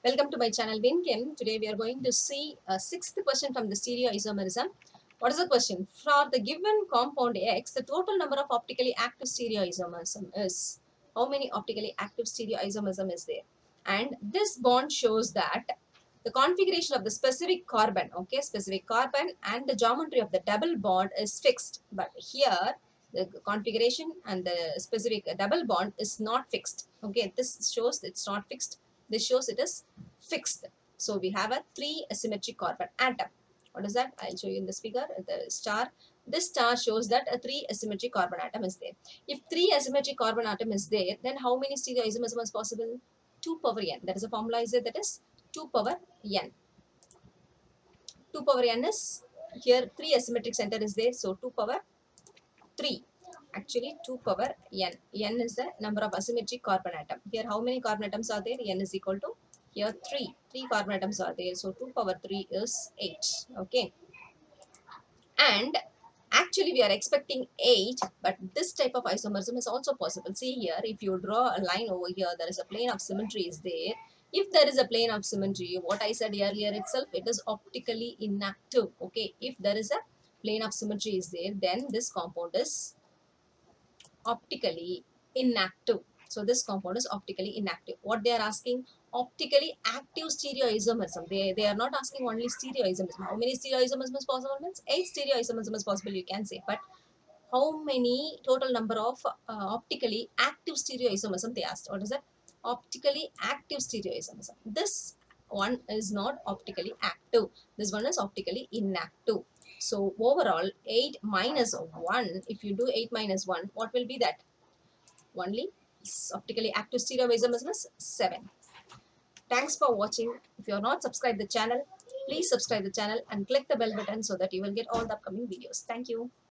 Welcome to my channel WinChem. Today we are going to see a sixth question from the stereoisomerism. What is the question? For the given compound X, the total number of optically active stereoisomerism is. How many optically active stereoisomerism is there? And this bond shows that the configuration of the specific carbon, specific carbon and the geometry of the double bond is fixed. But here the configuration and the specific double bond is not fixed. Okay, this shows it's not fixed. This shows it is fixed. So we have a 3 asymmetric carbon atom. What is that? I'll show you in this figure. The star. This star shows that a 3 asymmetric carbon atom is there. If 3 asymmetric carbon atom is there, then how many stereoisomerism is possible? 2 power n. That is a formula is there, that is 2 power n. 2 power n is here 3 asymmetric center is there. So 2 power 3. Actually 2 power n. N is the number of asymmetric carbon atom. Here how many carbon atoms are there? N is equal to here 3. 3 carbon atoms are there. So 2 power 3 is 8. Okay. And actually we are expecting 8, but this type of isomerism is also possible. See here, if you draw a line over here, there is a plane of symmetry is there. If there is a plane of symmetry, what I said earlier itself, it is optically inactive. Okay, if there is a plane of symmetry is there, then this compound is optically inactive. So this compound is optically inactive. What they are asking, optically active stereoisomerism. They are not asking only stereoisomerism. How many stereoisomerism is possible? Means 8 stereoisomerism is possible, you can say. But how many total number of optically active stereoisomerism they asked? What is that? Optically active stereoisomerism. This one is not optically active. This one is optically inactive. So overall 8 minus 1, if you do 8 minus 1, what will be that? Only optically active stereoisomerism is 7. Thanks for watching. If you are not subscribed the channel, please subscribe the channel and click the bell button so that you will get all the upcoming videos. Thank you.